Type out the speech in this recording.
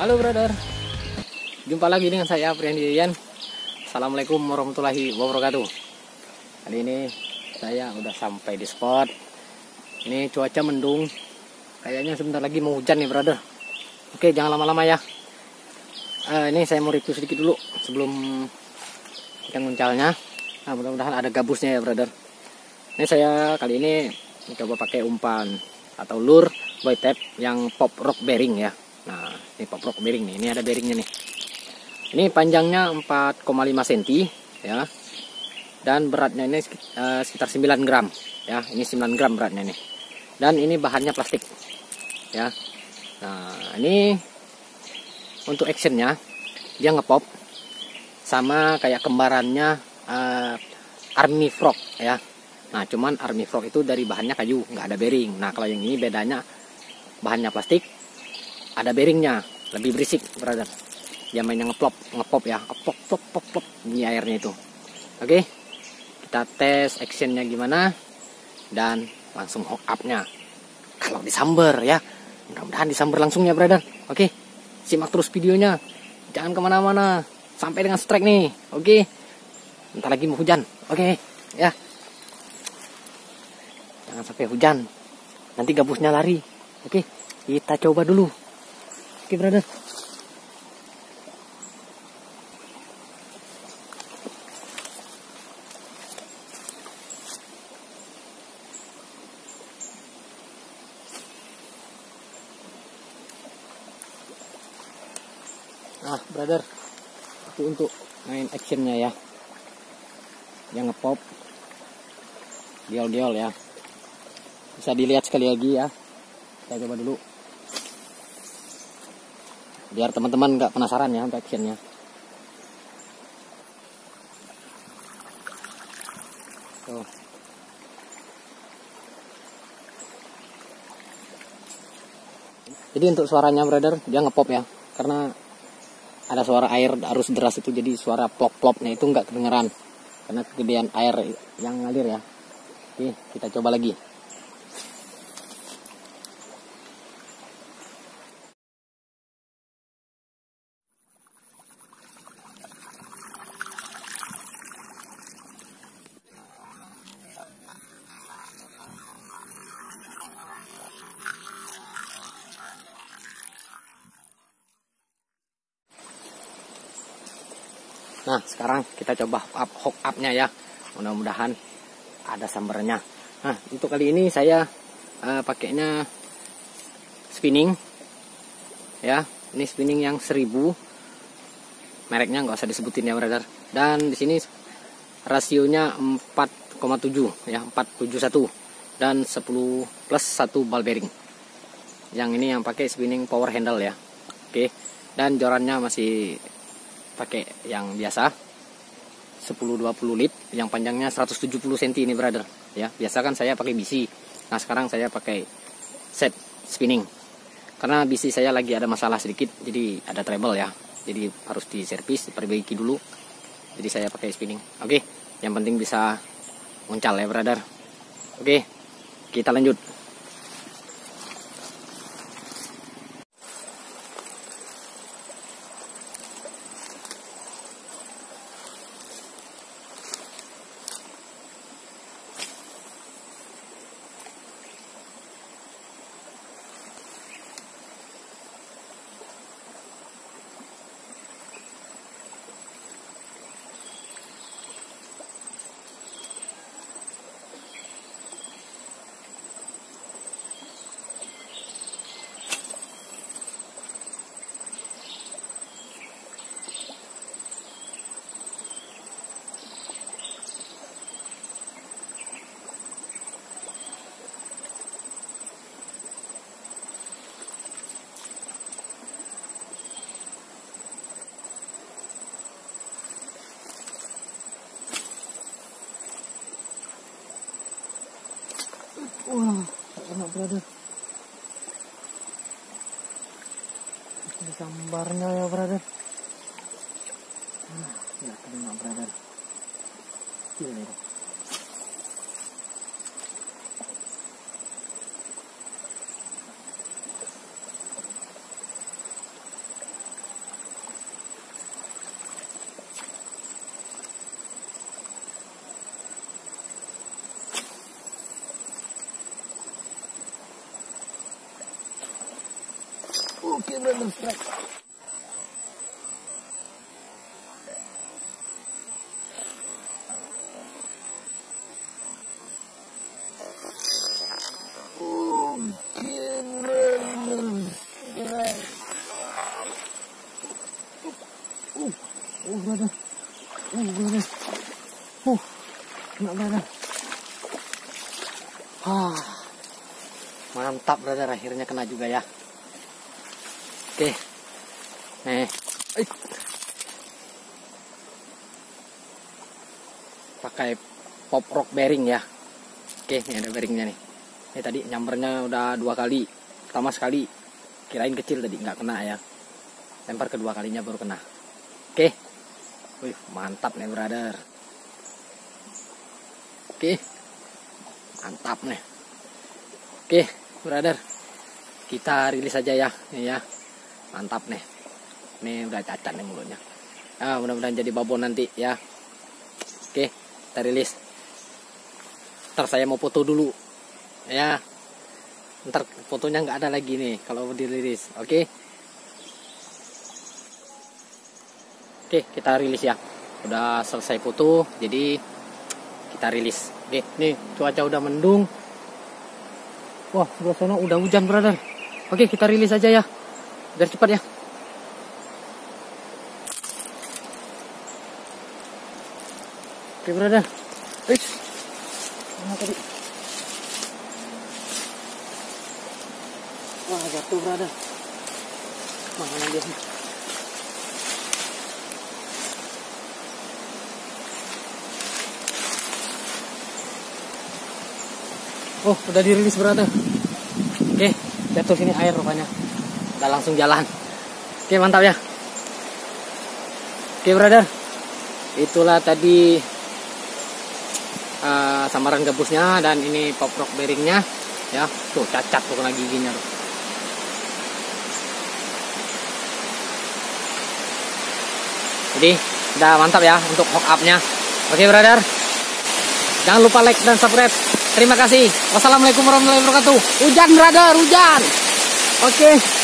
Halo brother, jumpa lagi dengan saya Priandi Yan. Assalamualaikum warahmatullahi wabarakatuh. Kali ini saya udah sampai di spot. Ini cuaca mendung, kayaknya sebentar lagi mau hujan nih brother. Oke, jangan lama-lama ya. Ini saya mau review sedikit dulu sebelum ikan muncalnya. Nah, mudah-mudahan ada gabusnya ya brother. Ini saya kali ini coba pakai umpan atau lure boy tap yang pop rock bearing ya. Nah, ini pop rock bearing nih. Ini ada bearingnya nih. Ini panjangnya 4,5 cm ya. Dan beratnya ini sekitar 9 gram ya. Ini 9 gram beratnya nih. Dan ini bahannya plastik ya. Nah, ini untuk actionnya dia ngepop sama kayak kembarannya Army Frog ya. Nah, cuman Army Frog itu dari bahannya kayu, nggak ada bearing. Nah, kalau yang ini bedanya bahannya plastik, ada bearingnya, lebih berisik brother. Dia mainnya ngepop ya, pop pop pop pop bunyi airnya itu. Oke, kita tes actionnya gimana dan langsung hook upnya. Kalau disamber ya, mudah-mudahan disamber langsung ya brother. Oke, simak terus videonya, jangan kemana-mana sampai dengan strike nih. Oke, bentar lagi mau hujan. Oke ya, jangan sampai hujan, nanti gabusnya lari. Oke, kita coba dulu. Oke brother. Nah brother, itu untuk main actionnya ya, yang ngepop diol-diol ya. Bisa dilihat sekali lagi ya. Saya coba dulu biar teman-teman nggak penasaran ya untuk actionnya. Tuh. Jadi untuk suaranya brother, dia ngepop ya, karena ada suara air arus deras itu, jadi suara plop-plopnya itu nggak kedengeran karena kegedean air yang ngalir ya. Oke, kita coba lagi. Nah, sekarang kita coba hook up-nya ya. Mudah-mudahan ada sambarnya. Nah, untuk kali ini saya pakainya spinning ya. Ini spinning yang 1000. Mereknya nggak usah disebutin ya brother. Dan di sini rasionya 4,7 ya, 471 dan 10 plus 1 ball bearing. Yang ini yang pakai spinning power handle ya. Oke. Dan jorannya masih pakai yang biasa 10-20 lit yang panjangnya 170 cm ini brother ya. Biasa kan saya pakai BC. Nah, sekarang saya pakai set spinning karena BC saya lagi ada masalah sedikit, jadi ada trouble ya, jadi harus diservis, diperbaiki dulu. Jadi saya pakai spinning. Oke, yang penting bisa muncal ya brother. Oke, kita lanjut. Wah, enak brother. Ini gambarnya ya brother. Nah, ya kena brother. Gila itu. Oke, brother, strike. Brother. Brother. Kena, brother. Mantap, brother, akhirnya kena juga ya. Oke. Nih. Pakai pop rock bearing ya. Oke, ini ada bearingnya nih. Ini tadi nyampernya udah 2 kali. Pertama sekali kirain kecil tadi, nggak kena ya. Lempar kedua kalinya baru kena. Oke. Wih, mantap nih, brother. Oke. Mantap nih. Oke, brother. Kita rilis aja ya. Nih ya. Mantap nih. Ini udah cacat nih mulutnya. Mudah-mudahan jadi babon nanti ya. Oke, kita rilis. Ntar saya mau foto dulu. Ya. Ntar fotonya nggak ada lagi nih kalau dirilis. Oke. Oke, kita rilis ya. Udah selesai foto, jadi kita rilis. Oke, nih cuaca udah mendung. Wah, sebelah sana udah hujan, brother. Oke, kita rilis aja ya. Biar cepat ya. Oke, brother. Mana tadi? Wah, jatuh, brother. Mana dia? Oh, udah dirilis, brother. Oke, jatuh sini air rupanya. Udah langsung jalan. Oke, mantap ya. Oke, brother. Itulah tadi samaran gabusnya, dan ini pop rock bearingnya ya. Tuh cacat tuh kena giginya tuh. Jadi udah mantap ya untuk hook up-nya. Oke, brother. Jangan lupa like dan subscribe. Terima kasih. Wassalamualaikum warahmatullahi wabarakatuh. Hujan, brother, hujan. Oke.